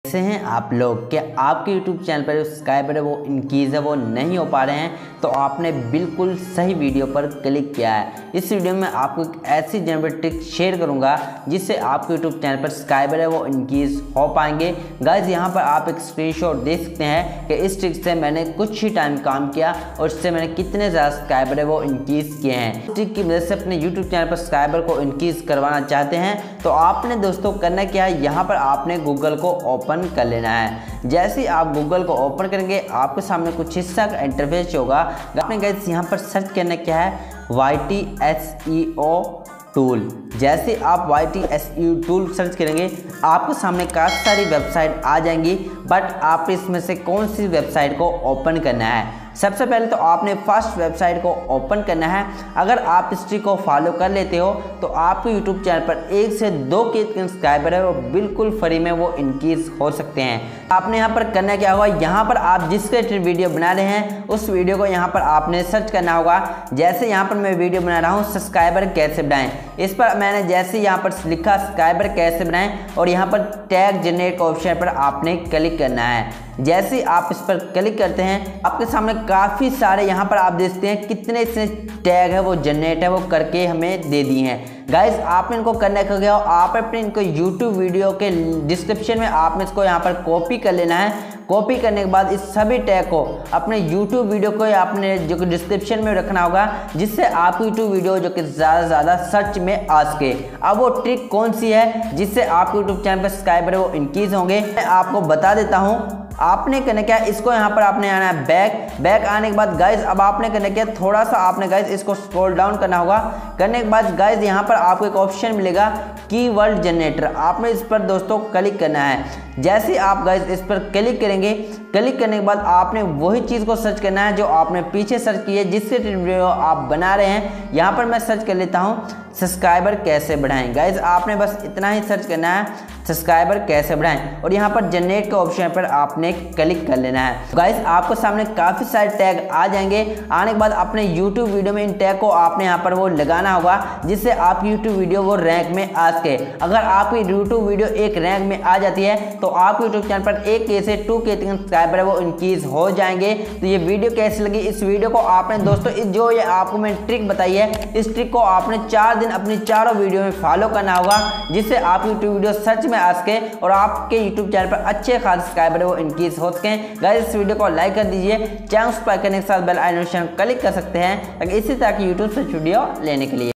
कैसे हैं आप लोग। क्या आपके YouTube चैनल पर जो सब्सक्राइबर है वो इंक्रीज़ है वो नहीं हो पा रहे हैं, तो आपने बिल्कुल सही वीडियो पर क्लिक किया है। इस वीडियो में आपको एक ऐसी जनरल ट्रिक शेयर करूंगा जिससे आपके YouTube चैनल पर सब्सक्राइबर है वो इंक्रीज़ हो पाएंगे। गाइज यहाँ पर आप एक स्क्रीनशॉट देख सकते हैं कि इस ट्रिक से मैंने कुछ ही टाइम काम किया और इससे मैंने कितने ज़्यादा सब्सक्राइबर है वो इंक्रीज़ किए हैं। इस ट्रिक की वजह से अपने YouTube चैनल पर सब्सक्राइबर को इंक्रीज़ करवाना चाहते हैं तो आपने दोस्तों करना क्या है, यहाँ पर आपने गूगल को ओपन कर लेना है। जैसे ही आप गूगल को ओपन करेंगे आपके सामने कुछ हिस्सा का इंटरफेस होगा। आपने गाइस यहाँ पर सर्च करना क्या है, YT SEO टूल। जैसे आप YT SEO टूल सर्च करेंगे आपके सामने काफ़ी सारी वेबसाइट आ जाएंगी, बट आप इसमें से कौन सी वेबसाइट को ओपन करना है। सबसे पहले तो आपने फर्स्ट वेबसाइट को ओपन करना है। अगर आप इस ट्रिक को फॉलो कर लेते हो तो आपके YouTube चैनल पर 1 से 2 के सब्सक्राइबर है वो बिल्कुल फ्री में वो इंक्रीज हो सकते हैं। आपने यहाँ पर करना क्या होगा, यहाँ पर आप जिसके वीडियो बना रहे हैं उस वीडियो को यहाँ पर आपने सर्च करना होगा। जैसे यहाँ पर मैं वीडियो बना रहा हूँ सब्सक्राइबर कैसे बनाएं, इस पर मैंने जैसे यहाँ पर लिखा सब्सक्राइबर कैसे बनाएं और यहाँ पर टैग जनरेट का ऑप्शन पर आपने क्लिक करना है। जैसे आप इस पर क्लिक करते हैं आपके सामने काफ़ी सारे यहाँ पर आप देखते हैं कितने इसने टैग है वो जनरेट है वो करके हमें दे दिए हैं। गाइज आपने इनको करने का गया आप अपने इनको YouTube वीडियो के डिस्क्रिप्शन में आपने इसको यहाँ पर कॉपी कर लेना है। कॉपी करने के बाद इस सभी टैग को अपने YouTube वीडियो को आपने जो कि डिस्क्रिप्शन में रखना होगा, जिससे आप YouTube वीडियो जो कि ज़्यादा सर्च में आ सके। अब वो ट्रिक कौन सी है जिससे आप YouTube चैनल पर सब्सक्राइबर वो इंक्रीज होंगे, मैं आपको बता देता हूँ। आपने करना क्या है, इसको यहाँ पर आपने आना है बैक आने के बाद गाइज अब आपने करना क्या, थोड़ा सा आपने गाइज इसको स्क्रॉल डाउन करना होगा। करने के बाद गाइज यहाँ पर आपको एक ऑप्शन मिलेगा कीवर्ड जनरेटर, आपने इस पर दोस्तों क्लिक करना है। जैसे आप गाइज इस पर क्लिक करेंगे, क्लिक करने के बाद आपने वही चीज़ को सर्च करना है जो आपने पीछे सर्च की है जिससे वीडियो आप बना रहे हैं। यहाँ पर मैं सर्च कर लेता हूँ सब्सक्राइबर कैसे बढ़ाएं। गाइज आपने बस इतना ही सर्च करना है, सब्सक्राइबर कैसे बढ़ाएं, और यहाँ पर जनरेट के ऑप्शन पर आपने क्लिक कर लेना है। गाइज आपको सामने काफ़ी सारे टैग आ जाएंगे। आने के बाद अपने YouTube वीडियो में इन टैग को आपने यहाँ पर वो लगाना होगा जिससे आप YouTube वीडियो वो रैंक में आ सके। अगर आपकी YouTube वीडियो एक रैंक में आ जाती है तो आप YouTube चैनल पर 1K से 2K सब्सक्राइबर है वो इंक्रीज हो जाएंगे। तो ये वीडियो कैसी लगी, इस वीडियो को आपने दोस्तों जो ये आपको मैंने ट्रिक बताई है इस ट्रिक को आपने 4 दिन अपनी चारों वीडियो में फॉलो करना होगा, जिससे आप YouTube वीडियो सर्च में आ सके और आपके YouTube चैनल पर अच्छे खास सब्सक्राइबर वो इंक्रीज हो सके। गाइस इस वीडियो को लाइक कर दीजिए, चैनल सब्सक्राइब करने के साथ बेल आइकन क्लिक कर सकते हैं ताकि इसी तरह की YouTube से वीडियो लेने के लिए।